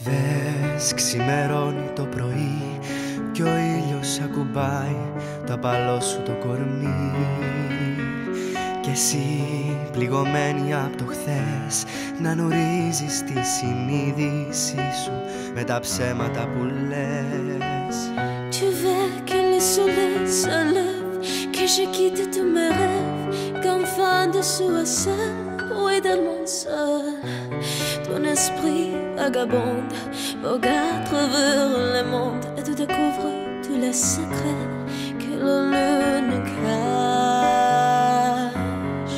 Δες, ξημερώνει το πρωί κι ο ήλιος ακουμπάει το απαλό σου το κορμί. Κι εσύ πληγωμένη απ' το χθες να νουρίζεις τη συνείδησή σου με τα ψέματα που λες. Tu veux que le soleil se lève, que je quitte tous mes rêves, qu'enfin dessous à seul, oui tellement seul. Ton esprit vagabonde, regarde travers le monde et tu découvres tous les secrets que la lune cache.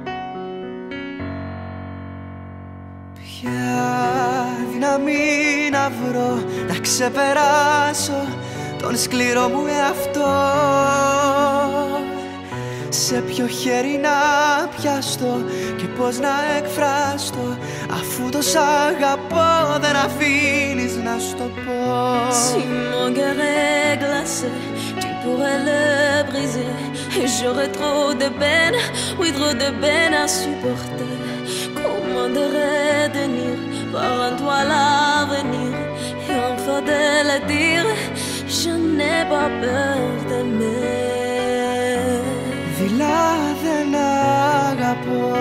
Ποια δύναμη να βρω να ξεπεράσω τον σκληρό μου εαυτό, σε ποιο χέρι να πιαστώ και πώς να εκφραστώ, αφού το σ' αγαπώ δεν αφήνεις να σου το πω. Si mon cœur est glacé, tu pourrais le briser. Et j'aurais trop de peine, oui trop de peine à supporter. Comment devrais tenir par en toi l'avenir, et enfin de le dire, je n'ai pas peur d'aimer. Δειλά δεν αγαπώ.